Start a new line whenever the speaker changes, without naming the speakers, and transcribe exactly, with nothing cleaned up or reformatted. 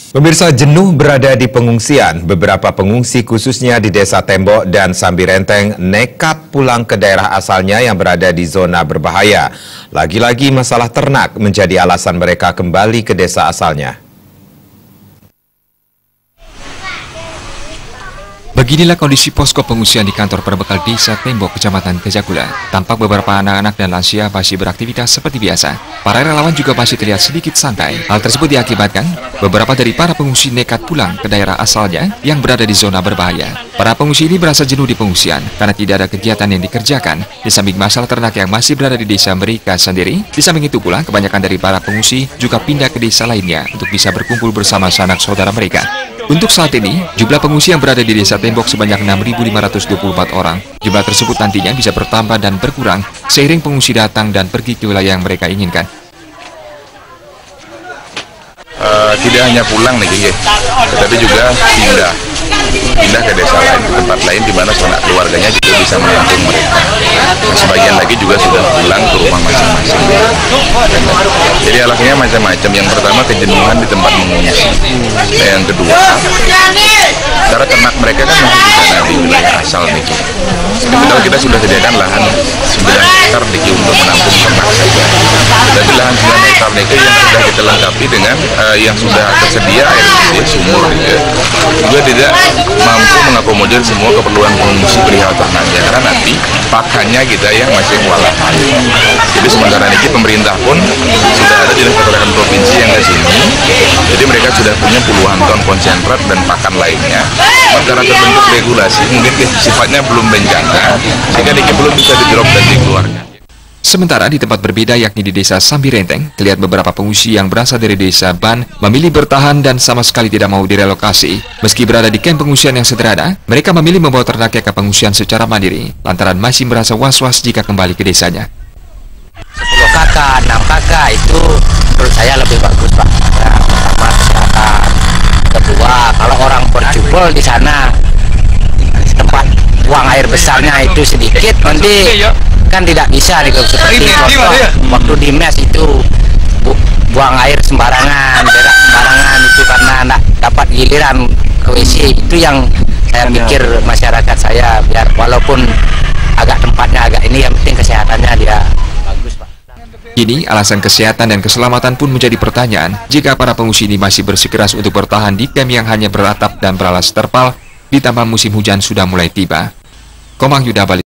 Pemirsa, jenuh berada di pengungsian. Beberapa pengungsi khususnya di Desa Tembok dan Sambirenteng nekat pulang ke daerah asalnya yang berada di zona berbahaya. Lagi-lagi masalah ternak menjadi alasan mereka kembali ke desa asalnya.
Beginilah kondisi posko pengungsian di kantor perbekal Desa Tembok, Kecamatan Kejakula. Tampak beberapa anak-anak dan lansia masih beraktivitas seperti biasa. Para relawan juga masih terlihat sedikit santai. Hal tersebut diakibatkan beberapa dari para pengungsi nekat pulang ke daerah asalnya yang berada di zona berbahaya. Para pengungsi ini merasa jenuh di pengungsian karena tidak ada kegiatan yang dikerjakan. Di samping masalah ternak yang masih berada di desa mereka sendiri, di samping itu pula kebanyakan dari para pengungsi juga pindah ke desa lainnya untuk bisa berkumpul bersama sanak saudara mereka. Untuk saat ini, jumlah pengungsi yang berada di Desa Tembok sebanyak enam ribu lima ratus dua puluh empat orang. Jumlah tersebut nantinya bisa bertambah dan berkurang seiring pengungsi datang dan pergi ke wilayah yang mereka inginkan.
Uh, tidak hanya pulang nih, tetapi juga pindah pindah ke desa lain, ke tempat lain di mana sanak keluarganya juga bisa menampung mereka. Nah, sebagian lagi juga sudah pulang ke rumah masing-masing. Jadi alasannya macam-macam. Yang pertama, kejenuhan di tempat mengungsi. Nah, yang kedua, cara ternak mereka kan masih di sana di wilayah asal nih. Padahal kita sudah sediakan lahan sembilan hektar nih untuk menampung ternak saja. Tetapi lahan sembilan hektar nih yang sudah kita lengkapi dengan uh, yang sudah tersedia air bersih sumur gitu, juga tidak mampu mengakomodir semua keperluan pengungsi perihal ternaknya, karena nanti pakannya kita yang masih kewalahan. Jadi sementara ini pemerintah pun sudah ada dinas peternakan provinsi yang ke sini, jadi mereka sudah punya puluhan ton konsentrat dan pakan lainnya. Karena terbentuk regulasi mungkin sifatnya belum bencana, sehingga dikit belum bisa di-drop dan dikeluarkan.
Sementara di tempat berbeda yakni di Desa Sambirenteng, terlihat beberapa pengungsi yang berasal dari Desa Ban memilih bertahan dan sama sekali tidak mau direlokasi. Meski berada di kamp pengungsian yang sederhana, mereka memilih membawa ternaknya ke pengungsian secara mandiri, lantaran masih merasa was-was jika kembali ke desanya.
sepuluh kakak, enam kakak itu menurut saya lebih bagus, Pak. Ya, pertama kesehatan. Kedua, kalau orang berjubel di sana, tempat buang air besarnya itu sedikit, nanti kan tidak bisa nih seperti waktu, waktu di mes itu bu, buang air sembarangan, berak sembarangan itu karena tidak dapat giliran ke W C. Itu yang saya pikir masyarakat saya, biar walaupun agak tempatnya agak ini, yang penting kesehatannya dia bagus, Pak.
Kini alasan kesehatan dan keselamatan pun menjadi pertanyaan jika para pengungsi ini masih bersikeras untuk bertahan di kamp yang hanya beratap dan beralas terpal, ditambah musim hujan sudah mulai tiba. Komang Yuda Bali.